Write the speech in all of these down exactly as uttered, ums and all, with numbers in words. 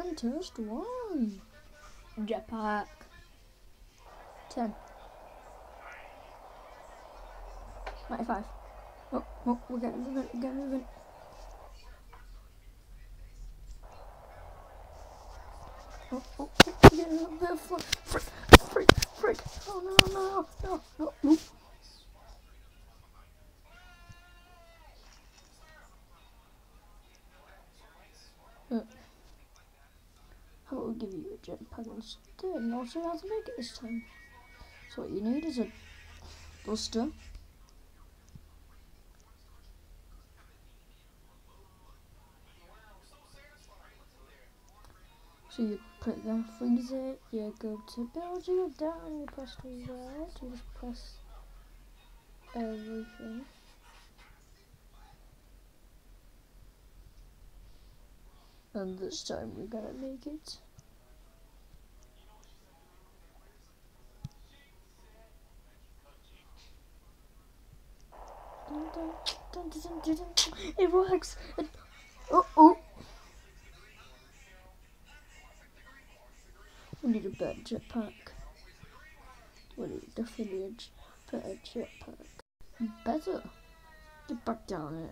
one, test one. Jetpack. ten. ninety-five. Oh, oh, we're getting moving, we're getting moving. Oh, oh, oh, we're getting a little bit of fun. Frick, frick, frick. Oh, no, no, no, no, no. Uh, how about we give you a jetpack instead and I'll show you how to make it this time. So what you need is a buster. So you put the freeze it, you go to build, you go down, you press the red, you just press everything. And this time we're gonna make it. Dun, dun, dun, dun, dun, dun. It works! It, oh, oh! We need a better jetpack. We need definitely a better jetpack. Better? Get back down here.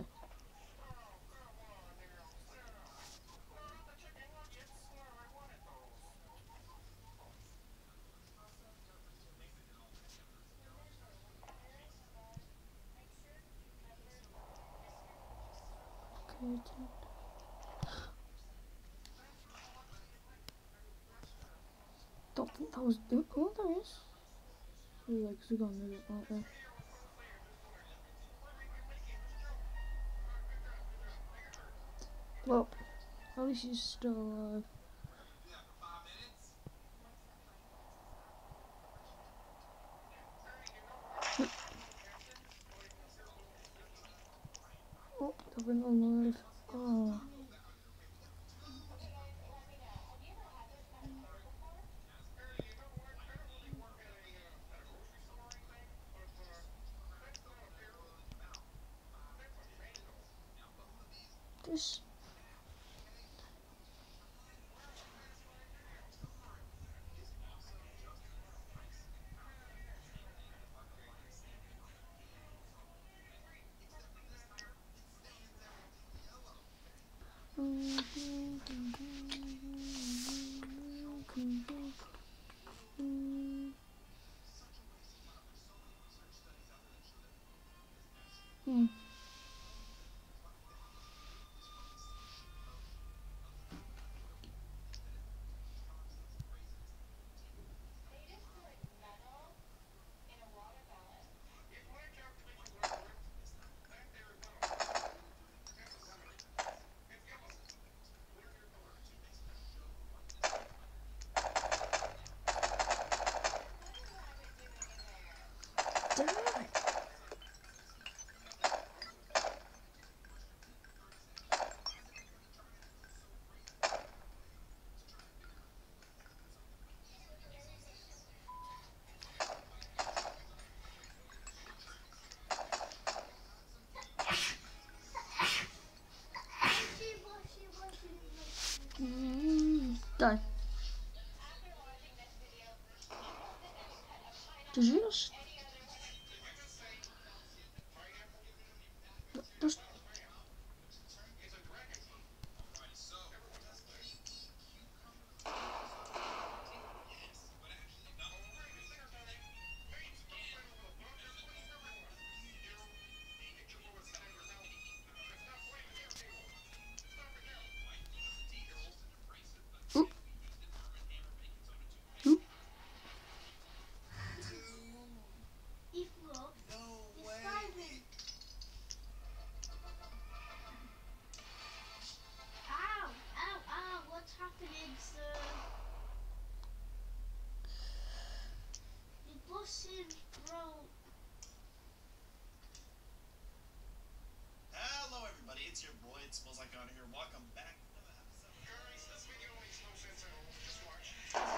Okay, then. Don't think that was good. Oh, there is. There's like Zug on there, aren't there? Well, at least he's still alive. Oh, they've been alive. Oh. This. Hmm. Mm, die. Did you just... just... Oop. Oop. Hello everybody, it's your boy, It Smells Like On here. Welcome back to another episode. Guys, this video makes no sense at all. Just watch.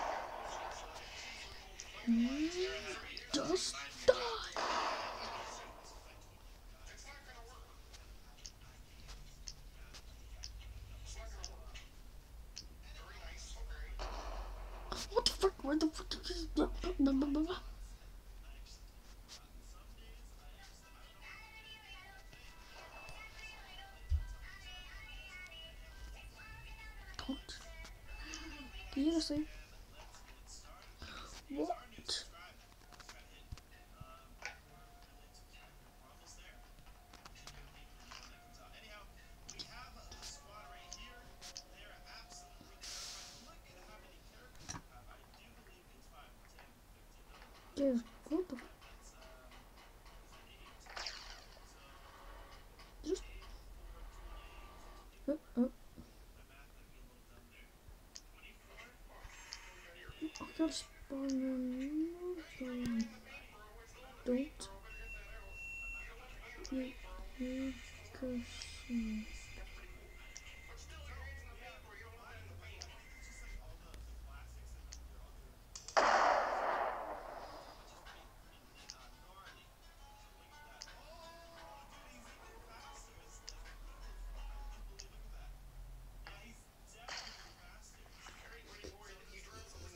Just die. Where the fuck is blah, blah, blah, blah, blah, blah. Don't. Seriously? What? Dude, what the? Just. Uh, uh. I gotta spawn another one. Don't. Make me cursing.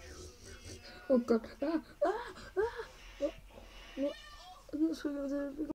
Oh god. Ah, ah, ah. Oh, no. This